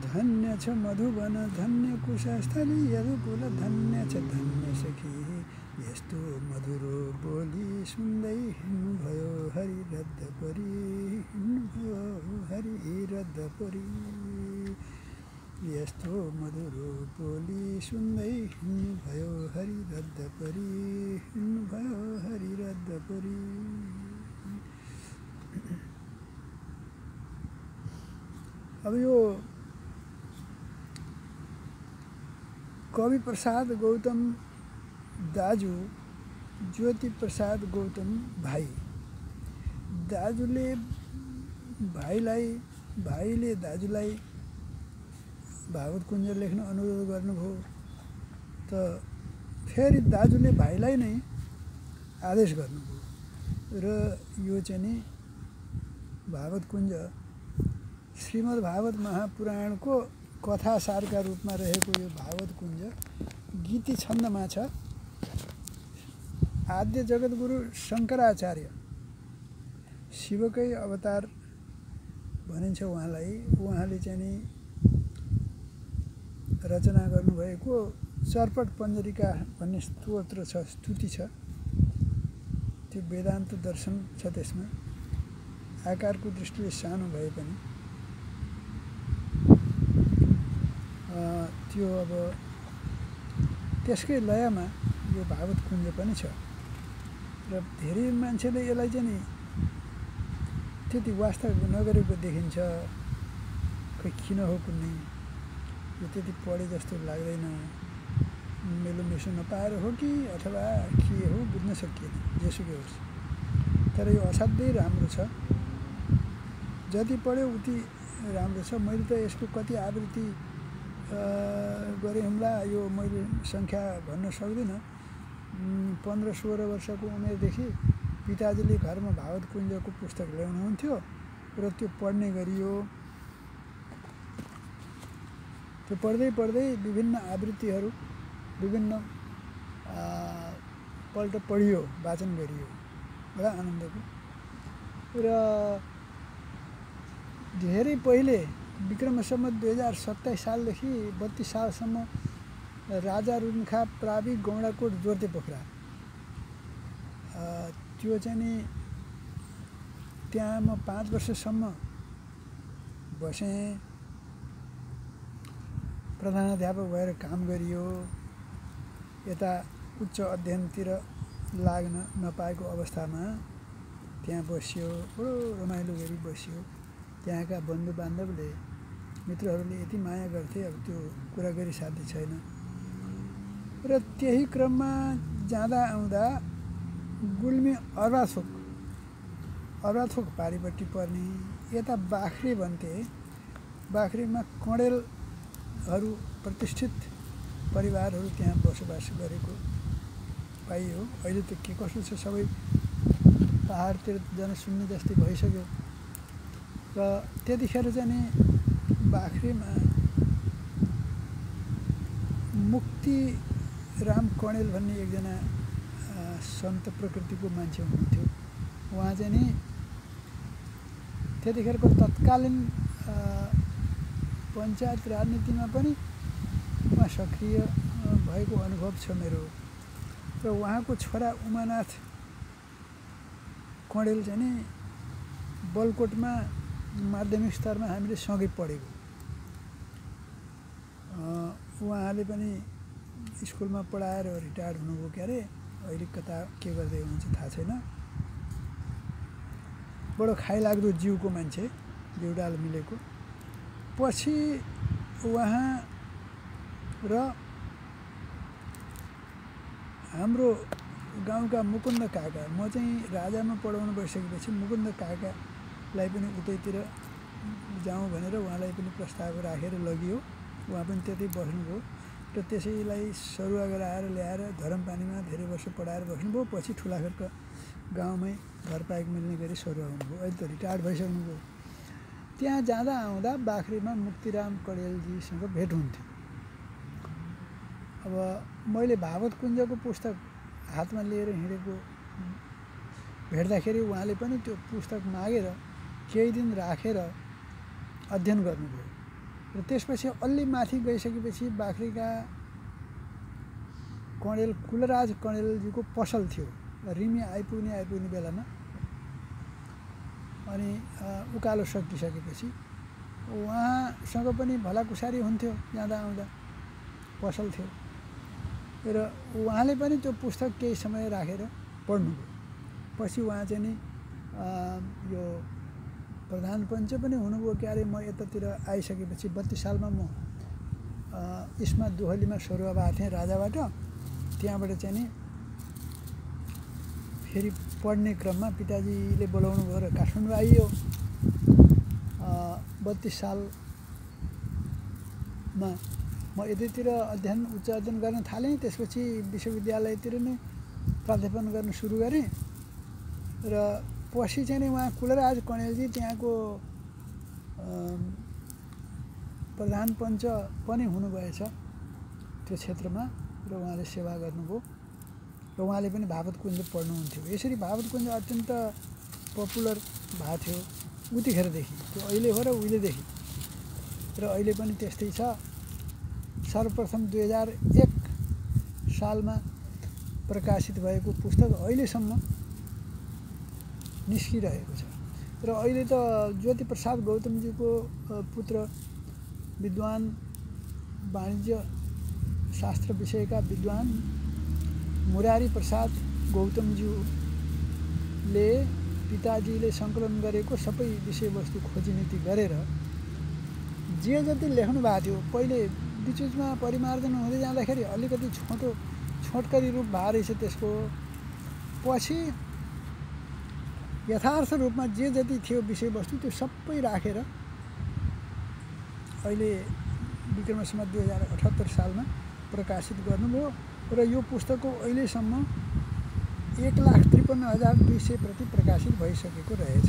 धन्य छ मधुवन धन्य कुशस्थली यदुकुल धन्य छ धन्य सखी यस्तो मधुरो बोली सुन्दै हिँड्नुभयो हरि रद्द परी हिँड्नुभयो हरि रद्द परी यस्तो मधुरो बोली सुन्दै हिँड्नुभयो हरि रद्द परी हिँड्नुभयो हरि रद्द परी। अब यो कवि प्रसाद गौतम दाजु ज्योति प्रसाद गौतम भाइ, दाजुले भाइलाई, भाइले दाजुलाई भागवत कुञ्ज लेख्न अनुरोध गर्नुभयो त फेरि दाजुले भाइलाई नै आदेश गर्नुभयो र यो चाहिँ नि भागवत कुञ्ज श्रीमद् भागवत महापुराणको कथासारका रूपमा रहेको यो भागवत कुञ्ज गीति छन्दमा छ। आद्य जगद्गुरु शङ्कराचार्य शिवकै अवतार भनिन्छ उहाँलाई। उहाँले चाहिँ नि रचना गर्नुभएको चर्पट पञ्जरिका भन्ने स्तोत्र छ, स्तुति छ। त्यो वेदान्त दर्शन छ त्यसमा। आकारको दृष्टिले सानो भए पनि त्यो अब त्यसकै लयमा यो भागवत कुञ्ज पनि छ र धेरै मान्छेले यसलाई चाहिँ नि त्यति वास्ता नगरेको देखिन्छ। खै किन हो कुनै यो त्यति पढे जस्तो लाग्दैन, मेलोमेसो नपाएर हो कि अथवा के हो बुझ्न सकिएन, जेसुकै होस्। तर यो असाध्यै राम्रो छ, जति पढ्यो उति राम्रो छ। मैले त यसको कति आवृत्ति गरेँ हुँला, यो मैले सङ्ख्या भन्न सक्दिनँ। 15-16 वर्षको उमेरदेखि पिताजीले घरमा भागवत कुञ्जको पुस्तक ल्याउनुहुन्थ्यो र त्यो पढ्ने गरियो। त्यो पढ्दै पढ्दै विभिन्न आवृत्तिहरू विभिन्न पल्ट पढियो, वाचन गरियो, बडा आनन्दको। र धेरै पहिले विक्रम सम्वत 2027 सालदेखि 32 सालसम्म राजा रुन्खा प्रावि गौडाकोट जोर्ते पोखरा त्यो चाहिँ नि त्यहाँ म 5 वर्षसम्म बसेँ। प्रधानाध्यापक भएर काम गरियो। यता उच्च अध्ययनतिर लाग्न नपाएको अवस्थामा त्यहाँ बसियो, बडो रमाइलो गरी बसियो। त्यहाँका बन्धु बान्धवले, मित्रहरूले यति माया गर्थे, अब त्यो कुरा गरी साध्य छैन। र त्यही क्रममा जाँदा आउँदा गुल्मी अर्वाथोक पारिपट्टि पर्ने यता बाख्रे भन्थे। बाख्रेमा कणेलहरू प्रतिष्ठित परिवारहरू त्यहाँ बसोबास गरेको पाइयो। अहिले त के कसो छ, सबै पहाडतिर जनशून्य जस्तै भइसक्यो। र त्यतिखेर चाहिँ नि बाख्रेमा मुक्तिराम कणेल भन्ने एकजना सन्त प्रकृतिको मान्छे हुनुहुन्थ्यो। उहाँ चाहिँ नि त्यतिखेरको तत्कालीन पञ्चायत राजनीतिमा पनि उहाँ सक्रिय भएको अनुभव छ मेरो। र उहाँको छोरा उमानाथ कणेल चाहिँ नि बलकोटमा माध्यमिक स्तरमा हामीले सँगै पढेको। उहाँले पनि स्कुलमा पढाएर रिटायर्ड हुनुभयो के अरे, अहिले कता के गर्दै हुनुहुन्छ थाहा छैन। बडो खाइलाग्दो जिउको मान्छे, जिउडाल मिलेको। पछि उहाँ र हाम्रो गाउँका मुकुन्द काका, म चाहिँ राजामा पढाउनु गइसकेपछि मुकुन्द काकालाई पनि उतैतिर जाउँ भनेर उहाँलाई पनि प्रस्ताव राखेर लगियो। उहाँ पनि त्यतै बस्नुभयो र त्यसैलाई सरुवा गराएर ल्याएर धरमपानीमा धेरै वर्ष पढाएर बस्नुभयो। पछि ठुलाखरका गाउँमै घर पाएको मिल्ने गरी सरुवा हुनुभयो। अहिले त रिटायर्ड भइसक्नुभयो। त्यहाँ जाँदा आउँदा बाख्रेमा मुक्तिराम कणेलजीसँग भेट हुन्थ्यो। अब मैले भागवत कुञ्जको पुस्तक हातमा लिएर हिँडेको भेट्दाखेरि उहाँले पनि त्यो पुस्तक मागेर केही दिन राखेर अध्ययन गर्नुभयो। र त्यसपछि अलि माथि गइसकेपछि बाख्रीका कणेल कुलराज कणेलजीको पसल थियो रिमी आइपुग्ने बेलामा। अनि उकालो सकिसकेपछि उहाँसँग पनि भलाकुसारी हुन्थ्यो, जाँदा आउँदा पसल थियो र उहाँले पनि त्यो पुस्तक केही समय राखेर पढ्नुभयो। पछि उहाँ चाहिँ नि यो प्रधान पञ्च पनि हुनुभयो। क्यारे म यतातिर आइसकेपछि 32 सालमा म इस्मा दुहलीमा सरुवा भएको थिएँ राजाबाट। त्यहाँबाट चाहिँ नि फेरि पढ्ने क्रममा पिताजीले बोलाउनु भयो र काठमाडौँ आइयो। 32 सालमा म यतैतिर उच्च अध्ययन गर्न थालेँ। त्यसपछि विश्वविद्यालयतिर नै प्राध्यापन गर्न सुरु गरेँ र पछि चाहिँ नि उहाँ कुलराज कणेलजी त्यहाँको प्रधान पञ्च पनि हुनुभएछ त्यो क्षेत्रमा र उहाँले सेवा गर्नुभयो र उहाँले पनि भागवतकुञ्ज पढ्नुहुन्थ्यो। यसरी भागवतकुञ्ज अत्यन्त पपुलर भएको थियो उतिखेरदेखि, त्यो अहिले हो र उहिलेदेखि र अहिले पनि त्यस्तै छ। सर्वप्रथम 2001 सालमा प्रकाशित भएको पुस्तक अहिलेसम्म निस्किरहेको छ र अहिले त ज्योति प्रसाद गौतमजीको पुत्र विद्वान वाणिज्य शास्त्र विषयका विद्वान मुरारी प्रसाद गौतमज्यूले पिताजीले सङ्कलन गरेको सबै विषयवस्तु खोजीनीति गरेर जे जति लेख्नु भएको थियो पहिले बिचमा परिमार्जन हुँदै जाँदाखेरि अलिकति छोटकरी रूप भएको रहेछ त्यसको। पछि यथार्थ रूपमा जे जति थियो विषयवस्तु त्यो सबै राखेर अहिले विक्रम सम्वत 2078 सालमा प्रकाशित गर्नुभयो र यो पुस्तकको अहिलेसम्म 1,53,200 प्रति प्रकाशित भइसकेको रहेछ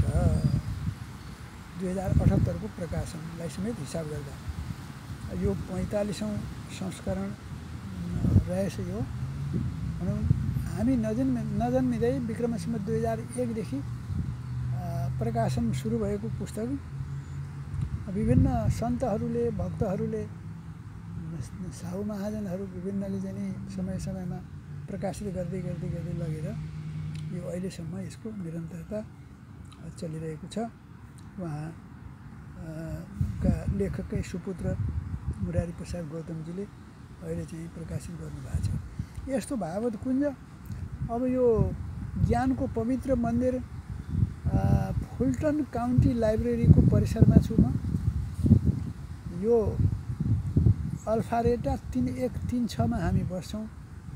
2078 को प्रकाशनलाई समेत हिसाब गर्दा। यो 45औं संस्करण रहेछ। यो भनौँ हामी नजन्मिँदै विक्रम सम्वत 2001 देखि प्रकाशन सुरु भएको पुस्तक विभिन्न सन्तहरूले भक्तहरूले साहु महाजनहरू विभिन्नले चाहिँ नि समय समयमा प्रकाशित गर्दै लगेर यो अहिलेसम्म यसको निरन्तरता चलिरहेको छ। उहाँका लेखकै सुपुत्र मुरारी प्रसाद गौतमजीले अहिले चाहिँ प्रकाशित गर्नुभएको छ। यस्तो भागवतकुञ्ज अब यो ज्ञानको पवित्र मन्दिर फुल्टन काउन्टी लाइब्रेरीको परिसरमा छु म। यो अल्फारेटा 3136 मा हामी बस्छौँ।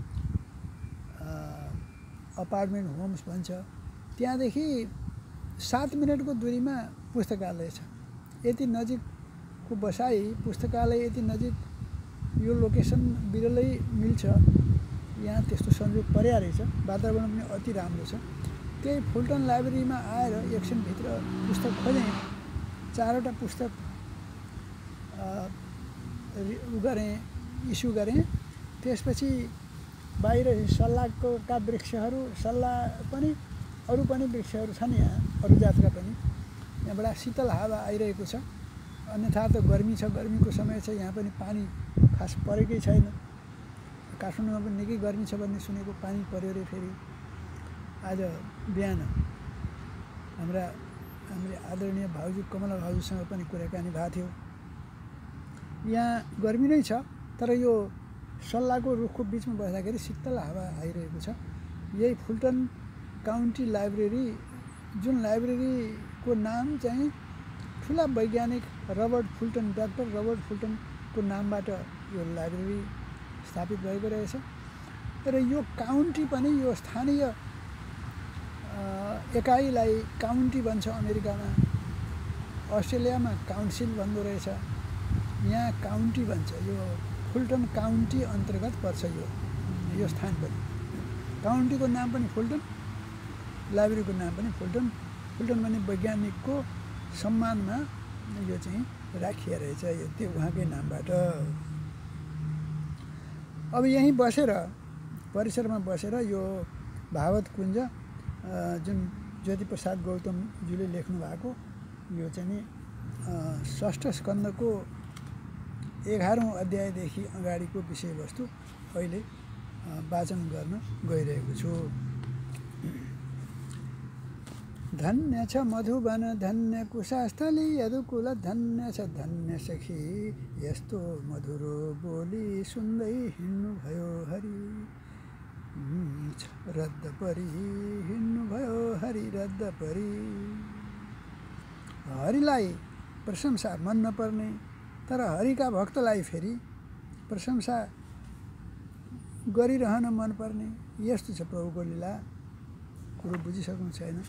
अपार्टमेन्ट होम्स भन्छ। त्यहाँदेखि 7 मिनटको दूरीमा पुस्तकालय छ। यति नजिकको बसाई पुस्तकालय यति नजिक यो लोकेसन बिरलै मिल्छ। यहाँ त्यस्तो संयोग पर्या रहेछ। वातावरण पनि अति राम्रो छ। त्यही फुल्टन लाइब्रेरीमा आएर एकछिनभित्र पुस्तक खोजेँ। 4वटा पुस्तक इस्यु गरेँ। त्यसपछि बाहिर सल्लाहका वृक्षहरू सल्लाह पनि अरू पनि वृक्षहरू छन् यहाँ अरू जातका पनि। यहाँबाट शीतल हावा आइरहेको छ। अन्यथा त गर्मी छ, गर्मीको समय छ। यहाँ पनि पानी खास परेकै छैन। काठमाडौँमा पनि निकै गर्मी छ भन्ने सुनेको, पानी पर्यो रे फेरि। आज बिहान हाम्रो आदरणीय भाउजू कमला भाउजूसँग पनि कुराकानी भएको थियो। यहाँ गर्मी नै छ तर यो सल्लाहको रुखको बिचमा बस्दाखेरि शीतल हावा आइरहेको छ। यही फुल्टन काउन्टी लाइब्रेरी, जुन लाइब्रेरीको नाम चाहिँ ठुला वैज्ञानिक रबर्ट फुल्टन, डाक्टर रबर्ट फुल्टनको नामबाट यो लाइब्रेरी स्थापित भएको रहेछ। र यो काउन्टी पनि यो स्थानीय एकाइलाई काउन्टी भन्छ अमेरिकामा। अस्ट्रेलियामा काउन्सिल भन्दो रहेछ। यहाँ काउन्टी भन्छ। यो फुल्टन काउन्टी अन्तर्गत पर्छ यो स्थान पनि। काउन्टीको नाम पनि फुल्टन, लाइब्रेरीको नाम पनि फुल्टन। फुल्टन भन्ने वैज्ञानिकको सम्मानमा यो चाहिँ राखिएको रहेछ, त्यो उहाँकै नामबाट। अब यहीँ बसेर परिसरमा बसेर यो भागवतकुञ्ज जुन ज्योति प्रसाद गौतमज्यूले लेख्नु भएको यो चाहिँ नि 6ष्ठ स्कन्धको 11औं अध्यायदेखि अगाडिको विषयवस्तु अहिले वाचन गर्न गइरहेको छु। धन्य छ मधुवन धन्य कुशास्थली यदुकुल धन्य छ धन्य सखी यस्तो मधुरो बोली सुन्दै हिँड्नुभयो हरि रद्द परी हिँड्नुभयो हरि रद्द परी। हरिलाई प्रशंसा मन नपर्ने तर हरिका भक्तलाई फेरि प्रशंसा गरिरहन मनपर्ने यस्तो छ प्रभुको लीला। कुरो बुझिसक्नु छैन?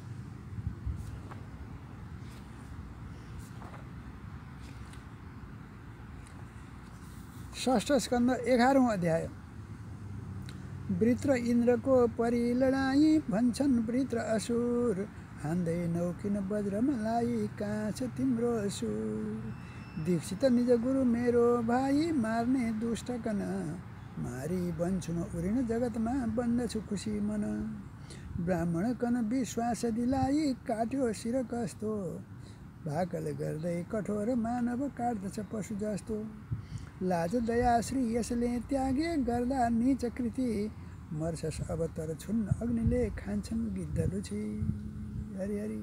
षष्ठ स्कन्द 11औं अध्याय। वृत्र इन्द्रको परिलडाई भन्छन् वृत्र असुर हान्दैनौ किन वज्रमलाई कहाँ छ तिम्रो असुर। दीक्षित निज गुरु मेरो भाइ मार्ने दुष्टकन मारी बन्छु म उरिन जगतमा बन्दछु खुसी मन। ब्राह्मण कन विश्वास दिलाई काट्यो शिर कस्तो भाकल गर्दै कठोर मानव काट्दछ पशु जस्तो। लाज दया श्री यसले त्यागे गर्दा नीच कृति मर्छस् अब तर छुन्न अग्निले खान्छन् गिद्ध लुछी। हरि हरि।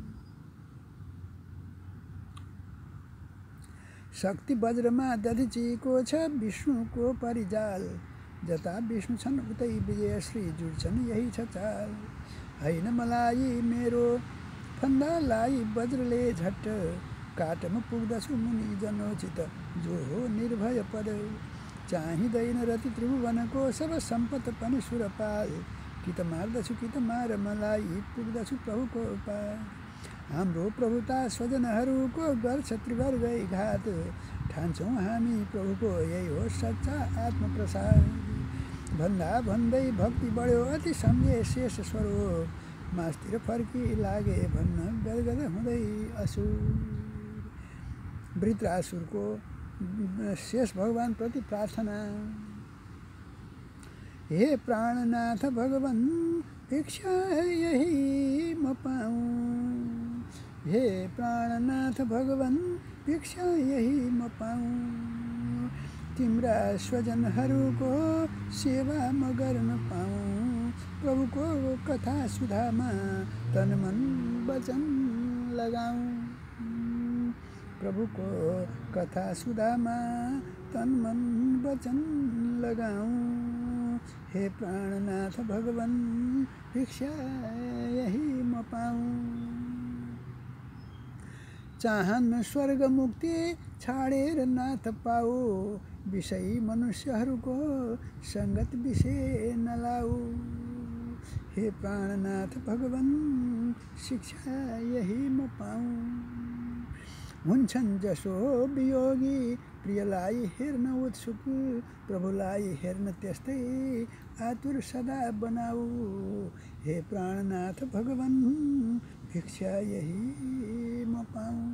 शक्ति वज्रमा दधिचीको छ विष्णुको परिजाल जता विष्णु छन् उतै विजय श्री जुड्छन् यही छ चाल। हैन मलाई मेरो फन्दालाई वज्रले झट्ट काटमा पुग्दछु मुनि जनोचित जो हो निर्भय पद। चाहिँदैन रति त्रिभुवनको सब सम्पत पनि सुरपाल कि त मार्दछु कि त मार मलाई पुग्दछु प्रभुको पार। हाम्रो प्रभुता स्वजनहरूको गर्छ त्रिवर्गै घात ठान्छौँ हामी प्रभुको यही हो सच्चा आत्मप्रसाद। भन्दा भन्दै भक्ति बढ्यो अति सम्झे शेष स्वरूप मासतिर फर्की लागे भन्न गदगद हुँदै असुर। वृत्रासुरको शेष भगवान प्रति प्रार्थना। हे प्राणनाथ भगवान भिक्षा यही म पाऊँ। हे प्राणनाथ भगवान भिक्षा यही म पाऊँ। तिम्रा स्वजनहरूको सेवा म गर्न पाऊँ। प्रभुको कथा सुधामा तन मन वचन लगाऊँ। प्रभुको कथा सुधामा तन मन वचन लगाऊँ। हे प्राणनाथ भगवान भिक्षा यही म पाऊँ। चाहन्न स्वर्ग मुक्ति छाडेर नाथ पाऊ विषयी मनुष्यहरूको सङ्गत विषय नलाऊ। हे प्राणनाथ भगवान शिक्षा यही म पाऊँ। हुन्छन् जसो वियोगी प्रियलाई हेर्न उत्सुक प्रभुलाई हेर्न त्यस्तै आतुर सदा बनाऊ। हे प्राणनाथ भगवान भिक्षा यही म पाऊँ।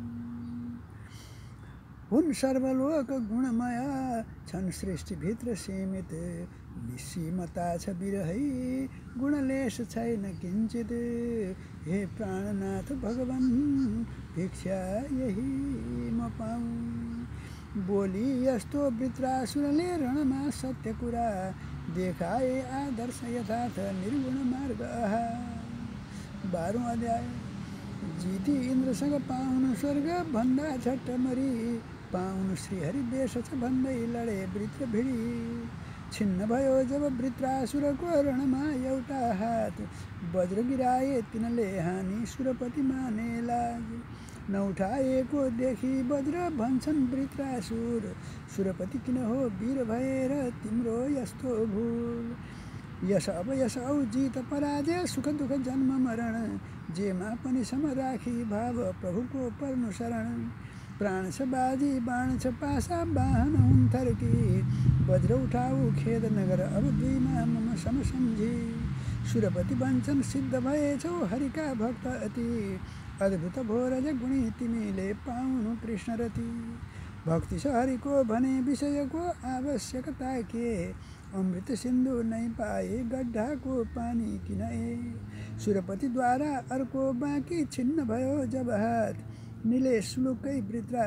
हुन् सर्वलोक गुणमय छन् सृष्टिभित्र सीमित निसीमता छ बिरहै गुणलेश छैन किञ्चित। हे प्राणनाथ भगवान भिक्षा यही म पाऊँ। बोली यस्तो वृत्रासुरले रणमा सत्य कुरा देखाए आदर्श यथार्थ निर्गुण मार्ग आहा। 12औं अध्याय। जिती इन्द्रसँग पाउनु स्वर्ग भन्दा झट्ट मरी पाउनु श्रीहरि देश छ भन्दै लडे वृत्र भिडी। छिन्न भयो जब वृत्रासुरको रणमा एउटा हात वज्र गिराए तिनले हानि सुरपति माने लाज। नउठाएको देखि वज्र भन्छन् वृत्रासुर सुरपति किन हो वीर भएर तिम्रो यस्तो भूल। यस अब यस औ जित पराजय सुख दुख जन्म मरण जेमा पनि सम राखी भाव प्रभुको पर्नु शरण। प्राण छ बाजी बाण छ पासा वाहन हुन् थर्की वज्र उठाऊ खेद नगर अब दुईमा मम सम सम्झी। सुरपति भन्छन् सिद्ध भएछौ हरिका भक्त अति अद्भुत भोरज गुणी तिमीले पाउनु कृष्ण रति। भक्ति छ हरिको भने विषयको आवश्यकता के अमृत सिन्धु नै पाए गड्ढाको पानी किन ए। सुरपतिद्वारा अर्को बाँकी छिन्न भयो जब हात निले सुलुकै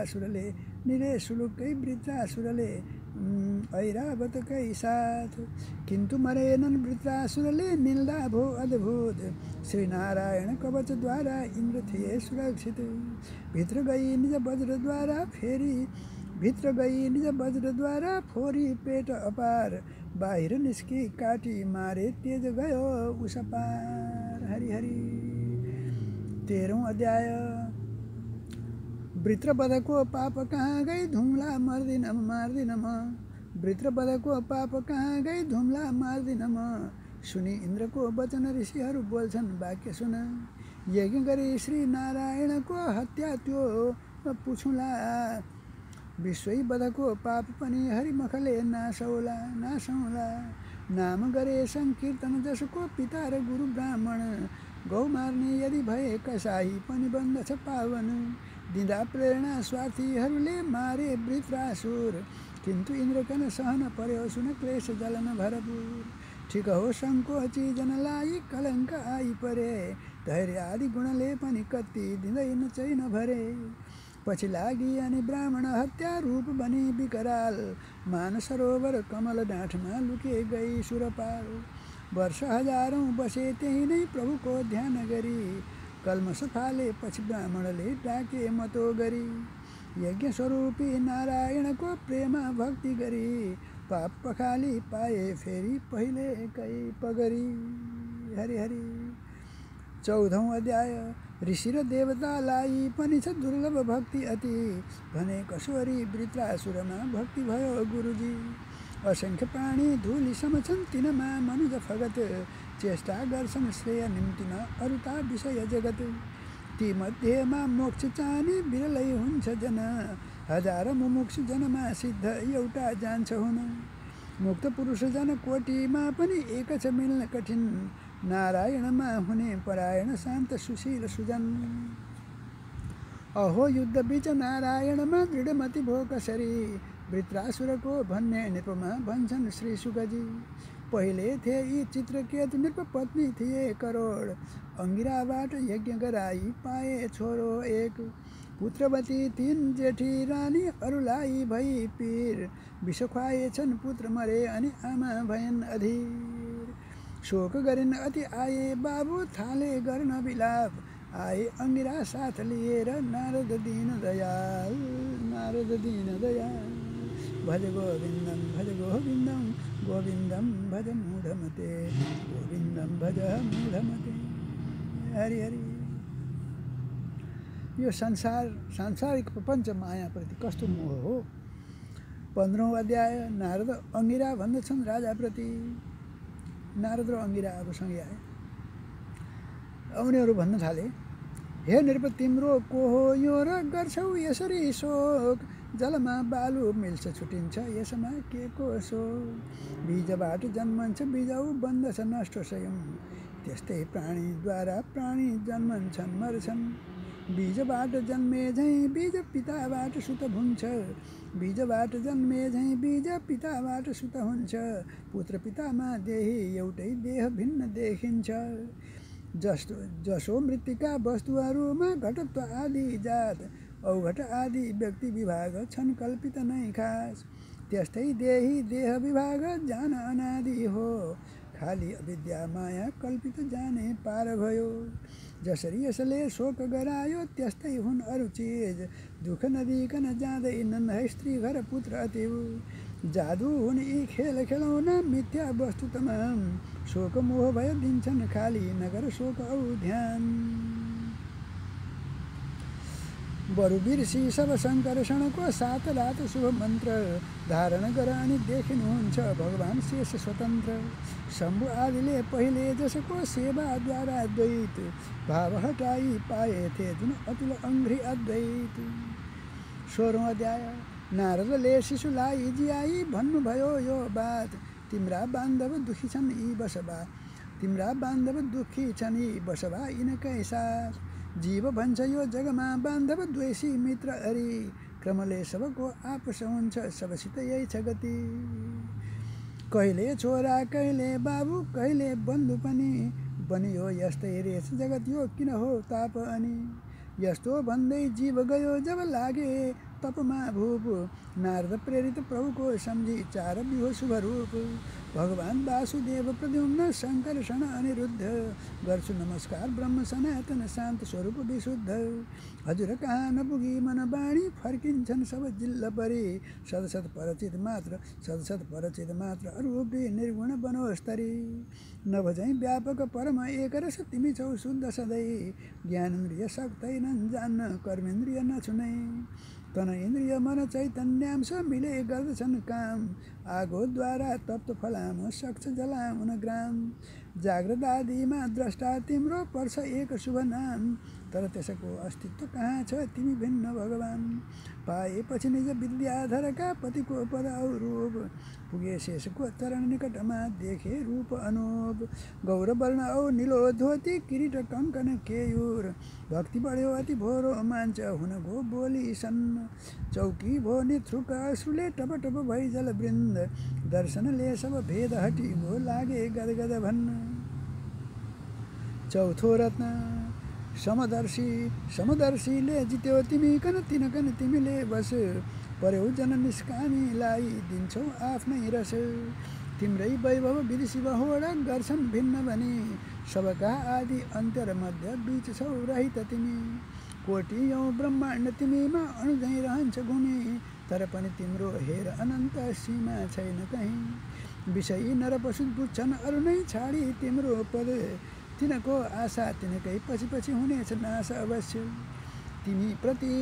वृत्रासुरले ऐरावतकै साथ किन्तु मरेनन् वृत्रासुरले निल्दा भो अद्भुत श्रीनारायण कवचद्वारा इन्द्र थिए सुरक्षित भित्र गई निज वज्रद्वारा फोरी पेट अपार बाहिर निस्की काटी मारे तेज गयो उसपार। हरि हरि। 13औं अध्याय। वृत्रवधको पाप कहाँ गई धुम्ला मार्दिन म वृत्रवधको पाप कहाँ गई धुम्ला मार्दिन म सुनि इन्द्रको वचन ऋषिहरू बोल्छन् वाक्य सुन यज्ञ गरी श्री नारायणको हत्या त्यो पुछुला विश्वैवधको पाप पनि हरिमुखले नासौला नाम गरे संकीर्तन जसको पिता र गुरु ब्राह्मण गौ मार्ने यदि भए कसाही पनि बन्दछ पावन दिँदा प्रेरणा स्वार्थीहरूले मारे वृत्रासुर किन्तु इन्द्रकन सहन पर्यो सुन क्लेश जलन भरपुर ठिक हो सङ्कोची जनलाई कलङ्क आइपरे धैर्य आदि गुणले पनि कति दिँदैन चैन भरे पछि लागि अनि ब्राह्मण हत्या रूप बनी विकराल मानसरोवर कमल डाँठमा लुके गई सुरपाल वर्ष हजारौं बसे त्यही नै प्रभुको ध्यान गरी कल्मस फाले पछि ब्राह्मणले डाके मतो गरी यज्ञ स्वरूपी नारायणको प्रेम भक्ति गरी पाप पखाली पाए फेरि पहिले कै पगरी। हरि हरि। 14औं अध्याय। ऋषि र देवतालाई पनि छ दुर्लभ भक्ति अति भने कसोरी वृत्रासुरमा भक्ति भयो गुरुजी असंख्य प्राणी धुली समछन् तिनमा मनुज फगत चेष्टा गर्छन् श्रेय निम्तिमा अरुता विषय जगत ती मध्येमा मोक्ष चाहने बिरलै हुन्छ जन हजार मुमुक्ष जनमा सिद्ध एउटा जान्छ हुन मुक्त पुरुष जन कोटीमा पनि एक छ मिल्न कठिन नारायणमा हुने परायण शान्त सुशील सुजन अहो युद्ध बीच नारायणमा दृढमति भो कसरी वृत्रासुरको भन्ने नृपमा भन्छन् श्री सुगजी पहिले थिए यी चित्रकेतु नृप पत्नी थिए करोड अंगिराबाट यज्ञ गराई पाए छोरो एक पुत्रवती 3 जेठी रानी अरुलाई भई पीर विष खुवाएछन् पुत्र मरे अनि आमा भयन् अधीर शोक गरिन् अति आए बाबु थाले गर्न विलाप आए अंगिरा साथ लिएर नारद दीन दयाल भज गोविन्दम गोविन्दम भज मूढमते गोविन्दम भज मूढमते। हरि हरि। यो सांसारिक प्रपञ्च मायाप्रति कस्तो मोह हो। 15औं अध्याय। नारद अंगिरा भन्दछन् राजाप्रति नारद र अंगिरा अब सँगै आए उनीहरू भन्न थाले हे नृप तिम्रो को हो यो र गर्छौ यसरी शोक जलमा बालु मिल्छ छुटिन्छ यसमा के को शोक बीजबाट जन्मन्छ बीजौ बन्दछ नष्ट स्वयं त्यस्तै प्राणीद्वारा प्राणी जन्मन्छन् मर्छन् बीजबाट जन्मे झैँ बीज पिताबाट सुत हुन्छ बीजबाट जन्मे झैँ बीज पिताबाट सुत हुन्छ पुत्र पितामा देही एउटै देह भिन्न देखिन्छ जसो मृत्तिका वस्तुहरूमा घटत्व आदि जात औघट आदि व्यक्ति विभाग छन् कल्पित नै खास त्यस्तै देही देह विभाग जान अनादि हो खाली अविद्या माया कल्पित जाने पार भयो जसरी यसले शोक गरायो त्यस्तै हुन् अरु चीज दुःख नदिकन जाँदैनन् है स्त्री घर पुत्र अतिउ जादु हुन् यी खेल खेलौना मिथ्या वस्तु तमाम शोक मोह भय दिन्छन् खाली नगर शोक औ ध्यान बरु बिर्सी सब सङ्कर्षणको 7 रात शुभ मन्त्र धारण गर अनि देखिनुहुन्छ भगवान शेष स्वतन्त्र शम्भु आदिले पहिले जसको सेवाद्वारा द्वैत भाव हटाई पाएथे जुन अतुल अङ्घ्रि अद्वैत। 16औं अध्याय। नारदले शिशुलाई जियाई भन्नुभयो यो बात तिम्रा बान्धव दुखी छन् यी बसबा यिनकै साथ जीव भन्छ यो जगमा बान्धव द्वेषी मित्र अरी क्रमले सबको आपस हुन्छ सबसित यही छ गति कहिले छोरा कहिले बाबु कहिले बन्धु पनि बनियो यस्तै रेस जगत यो किन हो ताप अनि यस्तो भन्दै जीव गयो जब लागे तपमा भूप नारद प्रेरित प्रभुको सम्झी चार बिहो शुभ रूप भगवान् वासुदेव प्रद्युम्न शङ्कर्षण अनिरुद्ध गर्छु नमस्कार ब्रह्म सनातन शान्त स्वरूप विशुद्ध हजुर कहाँ नपुगी मन बाणी फर्किन्छन् सब जिल्ला परि सदसत परचित मात्र रूपी निर्गुण बनोस्तरी नभजै व्यापक परम एक रस तिमी छौ शुद्ध सधैँ ज्ञानेन्द्रिय सक्तैनन् जान्न कर्मेन्द्रिय नछुनै तन इन्द्रिय मन चैतन्यांश मिले गर्दछन् काम आगोद्वारा तप्त फलाम सक्छ जलाउन ग्राम जाग्रत आदिमा द्रष्टा तिम्रो पर्छ एक शुभ नाम तर त्यसको अस्तित्व कहाँ छ तिमी भिन्न भगवान् पाएपछि निज विद्याधरका पतिको पद औ रूप पुगे शेषको चरण निकटमा देखे रूप अनूप गौरवर्ण औ निलो धोती किरीट कङ्कन केयूर भक्ति बढ्यो अति भोरो मान्छ हुन गो बोली सन् चौकी भो निथ्रुक अश्रुले टप टप भई जल वृन्द दर्शनले सब भेद हटी गो लागे गदगद भन्न चौथो रत्न समदर्शीले जित्यो तिमी कन तिमीले बस पर्यौ जन निष्कामीलाई दिन्छौ आफ्नै रस तिम्रै वैभव विदेशी बहोडा गर्छन् भिन्न भनी सबका आदि अन्तर मध्य बीच छौ रहित तिमी कोटियौँ ब्रह्माण्ड तिमीमा अणुझैँ रहन्छ घुमी तर पनि तिम्रो हेर अनन्त सीमा छैन कहीँ विषयी नर पशु बुझ्छन् अरू नै छाडी तिम्रो पद तिनको आशा तिनकै पछि हुनेछ नाश अवश्य तिमी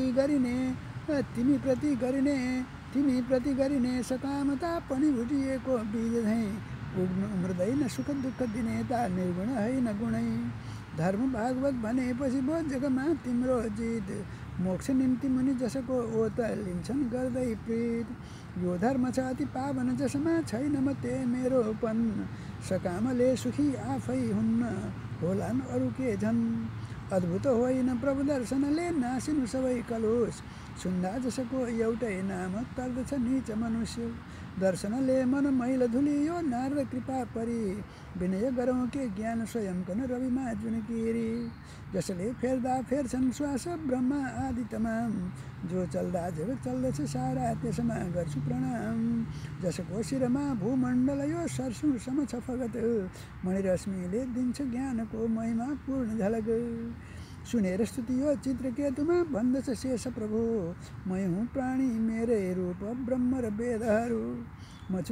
प्रति गरिने सकामता पनि भुटिएको बीज झैँ उग्नु उम्रदैन सुख दुःख दिने ता निर्गुण होइन गुणै धर्म भागवत भनेपछि भो जगमा तिम्रो जित मोक्ष निम्ति मुनि जसको ओत लिन्छन् गर्दै प्रीत यो धर्म छ अति पावन जसमा छैन मते मेरोपन सकामले सुखी आफै हुन्न होलान् अरू के झन् अद्भुत होइन प्रभु दर्शनले नासिनु सबै कलुष सुन्दा जसको एउटै नाम तर्दछ नीच मनुष्य दर्शनले मन मैल धुलियो नारद कृपा परी विनय गरौँ के ज्ञान स्वयंकन रविमा जुन किरी जसले फेर्दा फेर्छन् श्वास ब्रह्मा आदि तमाम जो चल्दा जगत चल्दछ सारा त्यसमा गर्छु प्रणाम जसको शिरमा भूमण्डल यो सरसु सम छ फगत मणिरश्मिले दिन्छ ज्ञानको महिमा पूर्ण झलक सुनेर स्तुति यो चित्रकेतुमा भन्दछ शेष प्रभु मै हुँ प्राणी मेरै रूप ब्रह्म र वेदहरू मछु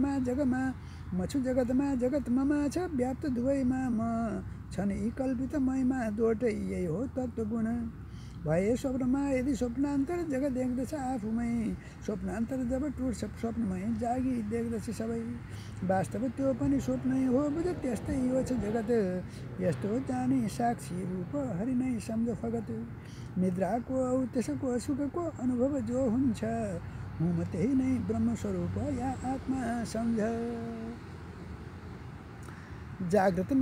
जगतमा जगत ममा छ व्याप्त दुवैमा म छन् यी कल्पित महिमा दोटै यही हो तत्त्वगुण भए स्वप्नमा यदि स्वप्नान्तर जगत देख्दछ आफूमै स्वप्नान्तर जब टुट्छ स्वप्नमै जागी देख्दछ सबै वास्तव त्यो पनि स्वप्नै हो बुझ त्यस्तै यो छ जगत यस्तो जानी साक्षी रूप हरि नै सम्झ फगत निद्राको औ त्यसको सुखको अनुभव जो हुन्छ हुँ म त्यही नै ब्रह्मस्वरूप या आत्मा सम्झ जाग्रत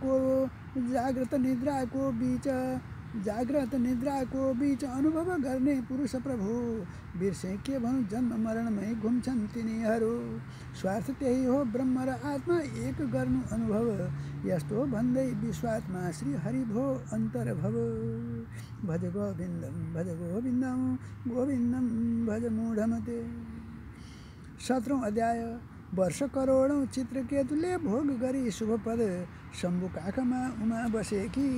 निद्राको बीच अनुभव गर्ने पुरुष प्रभु बिर्से के भनौँ जन्म मरणमै घुम्छन् तिनीहरू स्वार्थ त्यही हो ब्रह्म र आत्मा एक गर्नु अनुभव यस्तो भन्दै विश्वात्मा श्री हरि भो अन्तर भव भज गोविन्दम भज मूढमते 17औं अध्याय वर्ष करोडौँ चित्रकेतुले भोग गरी शुभपद शम्भु काखमा उमा बसेकी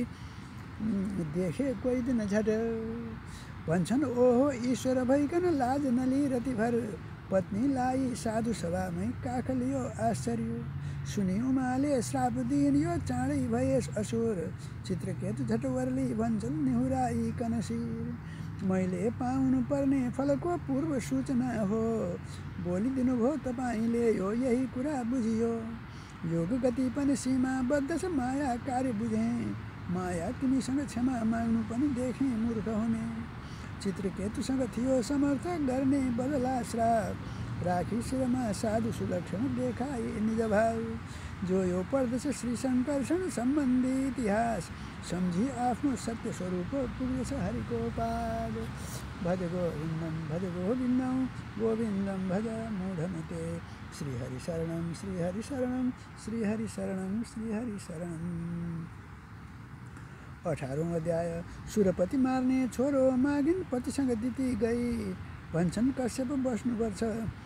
देखे कोही दिन झट भन्छन् ओहो ईश्वर भइकन लाज नली रतिभर पत्नीलाई साधु सभामै काख लियो आश्चर्य सुनि उमाले श्राप दिइयो चाँडै भएस असुर चित्रकेतु झट वर्ली भन्छन् निहुराइकन शिर मैले पाउनु पर्ने फलको पूर्व सूचना हो बोलिदिनुभयो तपाईँले यो यही कुरा बुझियो योग गति पनि सीमाबद्ध छ माया कार्य बुझेँ माया तिमीसँग क्षमा माग्नु पनि देखेँ मूर्ख हुने चित्रकेतुसँग थियो समर्थ गर्ने बदला श्राप राखी शिरमा साधु सुलक्षण देखाए निज भाव जो यो पढ्दछ श्री शङ्कर्षण सम्बन्धी इतिहास सम्झी आफ्नो सत्य स्वरूप पुग्दछ हरिको पाद भज गोविन्दम गोविन्दम भज मूढमते श्रीहरि शरणम श्रीहरि शरणम श्रीहरि शरणम श्रीहरि शरणम 18औं अध्याय। सुरपति मार्ने छोरो मागिन पतिसँग दिती गई, भन्छन् कश्यप बस्नुपर्छ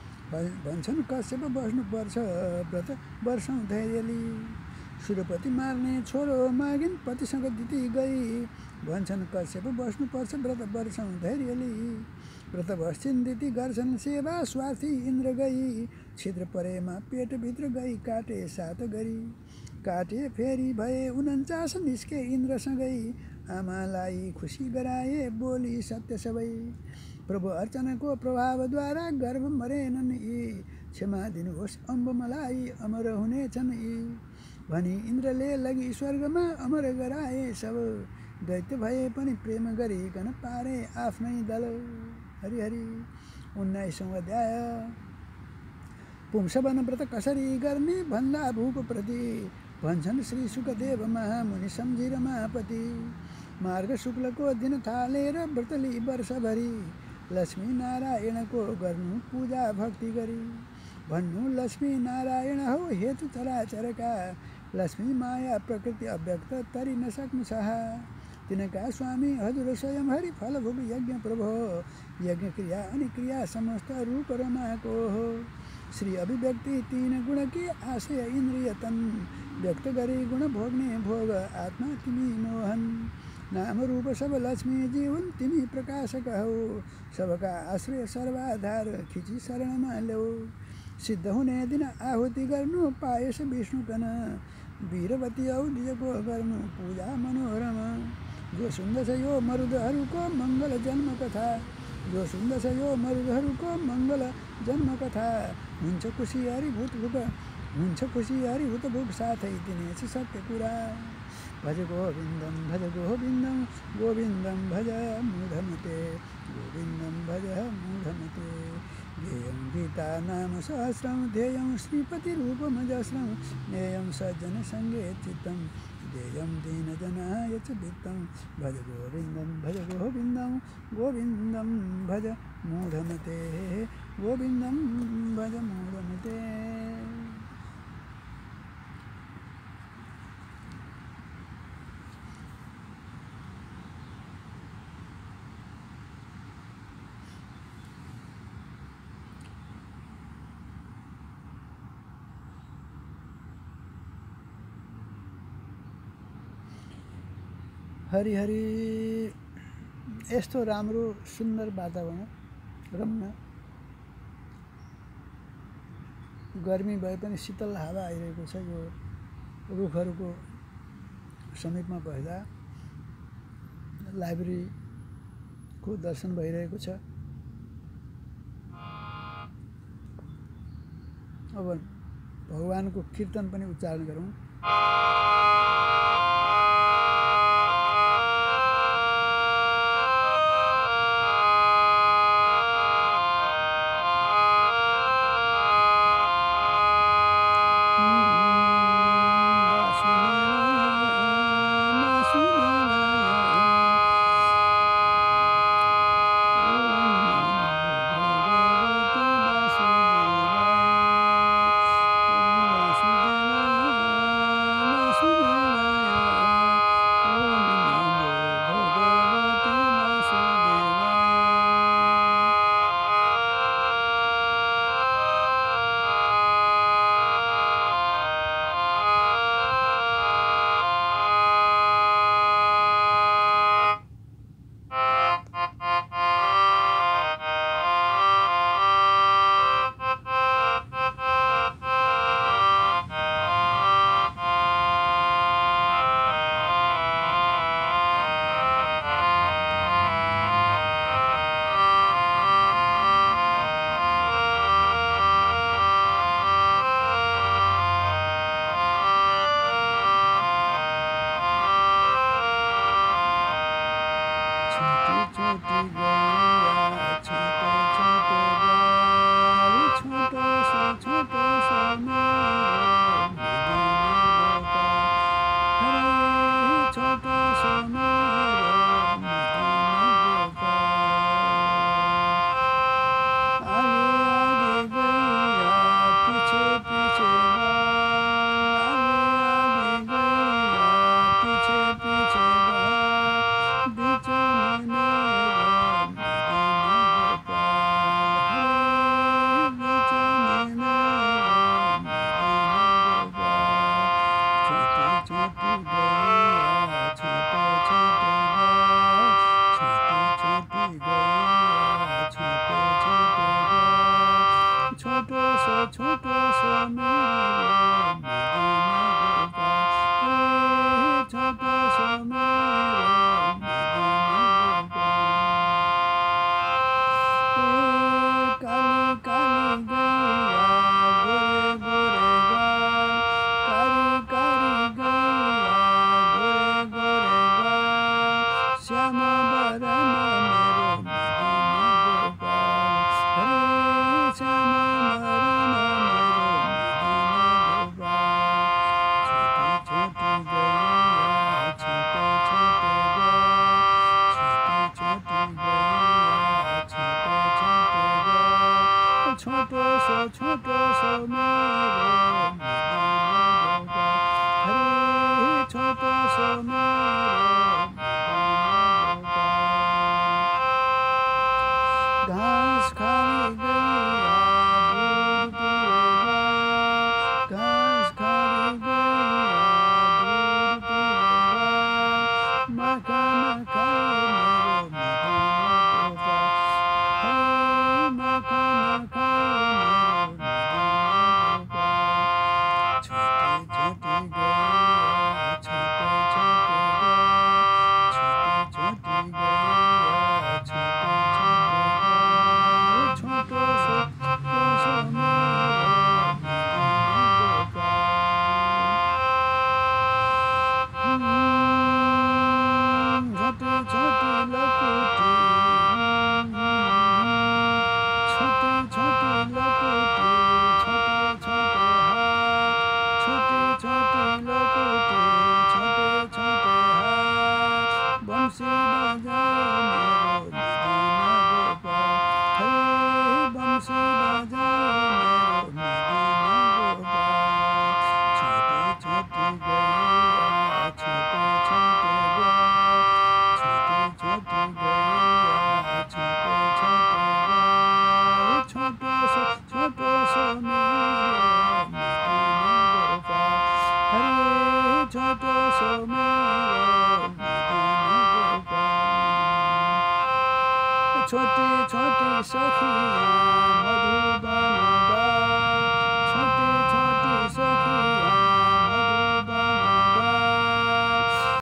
व्रत वर्षौँ धैर्यली। सुरपति मार्ने छोरो मागिन पतिसँग दिती गई, भन्छन् कश्यप बस्नुपर्छ व्रत वर्षौँ धैर्यली। व्रत बस्छिन् दिती गर्छन् सेवा स्वार्थी इन्द्र गई, छिद्र परेमा पेटभित्र गई काटे 7 गरी। काटे फेरि भए 49 निस्के इन्द्रसँगै, आमालाई खुसी गराए बोली सत्य सबै। प्रभु अर्चनाको प्रभावद्वारा गर्भ मरेनन् यी, क्षमा दिनुहोस् अम्बमलाई अमर हुनेछन् यी। भनी इन्द्रले लगी स्वर्गमा अमर गराए सब, दैत्य भए पनि प्रेम गरिकन पारे आफ्नै दल। हरिहरि। 19औं अध्याय। पुंसवन व्रत कसरी गर्ने भन्दा भूपप्रति, भन्छन् श्री सुखदेव महामुनि सम्झी रमापति। मार्ग शुक्लको दिन थालेर व्रतली वर्षभरि, लक्ष्मी नारायणको गर्नु पूजा भक्ति गरी। भन्नु लक्ष्मी नारायण हो हेतु चराचरका, लक्ष्मी माया प्रकृति अव्यक्त तरि नसक्नु सहा। तिनका स्वामी हजुर स्वयं हरि फलभोग यज्ञ प्रभो, यज्ञ क्रिया अनि क्रिया समस्त रूप रमाको हो। श्री अभिव्यक्ति 3 गुण की आशय इन्द्रिय तन, व्यक्त गरी गुण भोग्ने भोग आत्मा तिमी मोहन। नाम रूप सब लक्ष्मी जी हुन् तिमी प्रकाशक हौ, सबका आश्रय सर्वाधार खिची शरणमा ल्याऊ। सिद्ध हुने दिन आहुति गर्नु पाएस विष्णुकन, वीरवती औ निजको गर्नु पूजा मनोरम। जो सुन्दछ यो मरुदहरूको मङ्गल जन्म कथा, जो सुन्दछ यो मरुदहरूको मङ्गल जन्म कथा। हुन्छ खुसी हरिभूत भुक साथै दिनेछ सत्य कुरा। भज गोविन्दं गोविन्दं भज मूढमते, गोविन्दं भज मूढमते। ध्येयं गीता नाम सहस्रं, ध्येयं श्रीपतिरूपमजस्रं, ज्ञेयं सज्जनसङ्गे चित्तं, ध्येयं दीनजनाय च वित्तं। भज गोविन्दं गोविन्दं भज मूढमते, गोविन्दं भज मूढमते। हरिहरि। यस्तो राम्रो सुन्दर वातावरण, रम्य, गर्मी भए पनि शीतल हावा आइरहेको छ। यो रुखहरूको समीपमा बस्दा लाइब्रेरीको दर्शन भइरहेको छ। अब भगवानको कीर्तन पनि उच्चारण गरौँ। छोटो सो मेरो मदन गोपाल हरे छोटो सो मेरो मदन गोपाल घाँस खाने गैया दूध पिएगा घाँस खाने गैया दूध पिएगा मखाना खाओ मेरो मदन गोपाल हरे मखाना खाओ मेरो मदन गोपाल छोटी छोटी गैया छोटे छोटे गाय छोटी छोटी गैया छोटे छोटे गाय छोटो सो मेरो मदन गोपाल छोटी छोटी लकुटी छोटी छोटी लकुटी छोटे छोटे हाथ छोटी छोटी लकुटी छोटे छोटे हाथ बंसी बजाओ मेरो मदन गोपाल हरे बंसी बजाओ मेरो मदन गोपाल छोटी छोटी गैया छोटे छोटे गाय छोटी छोटी गैया छोटे छोटे गाय छोटो सो मेरो मदन गोपाल हरे छोटो सो मेरो मदन गोपाल छोटी छोटी सखिया